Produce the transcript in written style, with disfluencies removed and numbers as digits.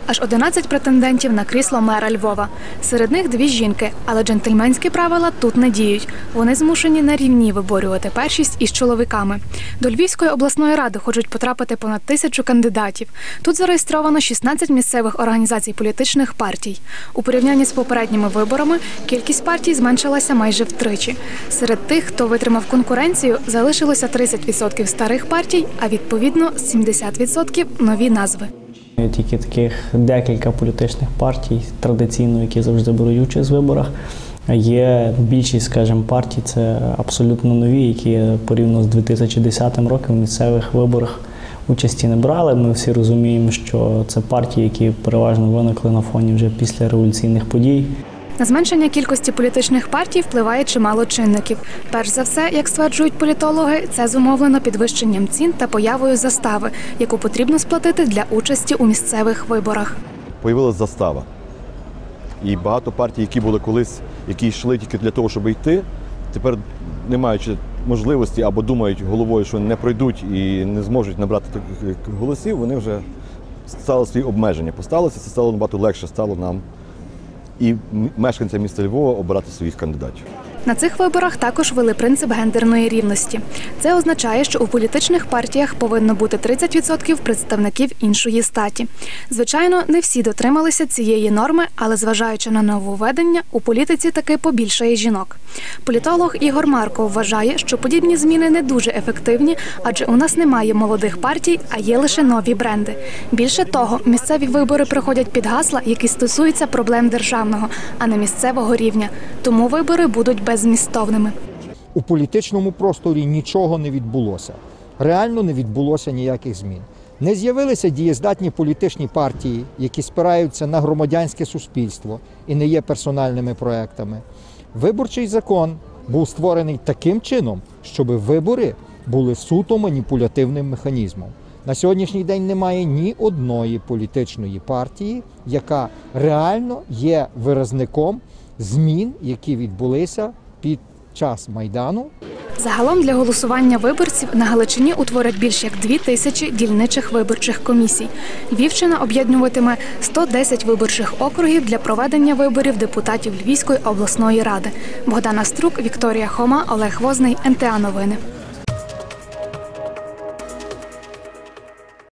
Аж 11 претендентів на крісло мера Львова. Серед них 2 жінки, але джентльменські правила тут не діють. Вони змушені на рівні виборювати першість із чоловіками. До Львівської обласної ради хочуть потрапити понад 1000 кандидатів. Тут зареєстровано 16 місцевих організацій політичних партій. У порівнянні з попередніми виборами кількість партій зменшилася майже втричі. Серед тих, хто витримав конкуренцію, залишилося 30% старих партій, а відповідно 70% нові назви. Тільки таких декілька політичних партій, традиційно, які завжди беруть участь в виборах. Є більшість, скажімо, партій, це абсолютно нові, які порівняно з 2010 роком в місцевих виборах участі не брали. Ми всі розуміємо, що це партії, які переважно виникли на фоні вже після революційних подій. На зменшення кількості політичних партій впливає чимало чинників. Перш за все, як стверджують політологи, це зумовлено підвищенням цін та появою застави, яку потрібно сплатити для участі у місцевих виборах. Появилась застава. І багато партій, які були колись, які йшли тільки для того, щоб йти, тепер, не маючи можливості або думають головою, що не пройдуть і не зможуть набрати таких голосів, вони вже стали свої обмеження. Поставилися, це стало набагато легше, стало нам і мешканцям міста Львова обирати своїх кандидатів. На цих виборах також ввели принцип гендерної рівності. Це означає, що у політичних партіях повинно бути 30% представників іншої статі. Звичайно, не всі дотрималися цієї норми, але зважаючи на нововведення, у політиці таки побільшає жінок. Політолог Ігор Марков вважає, що подібні зміни не дуже ефективні, адже у нас немає молодих партій, а є лише нові бренди. Більше того, місцеві вибори проходять під гасла, які стосуються проблем державного, а не місцевого рівня. Тому вибори будуть беззмістовними. У політичному просторі нічого не відбулося. Реально не відбулося ніяких змін. Не з'явилися дієздатні політичні партії, які спираються на громадянське суспільство і не є персональними проектами. Виборчий закон був створений таким чином, щоб вибори були суто маніпулятивним механізмом. На сьогоднішній день немає ні одної політичної партії, яка реально є виразником змін, які відбулися під час Майдану. Загалом для голосування виборців на Галичині утворять більш як 2000 дільничих виборчих комісій. Львівщина об'єднуватиме 110 виборчих округів для проведення виборів депутатів Львівської обласної ради. Богдана Струк, Вікторія Хома, Олег Возний, НТА Новини.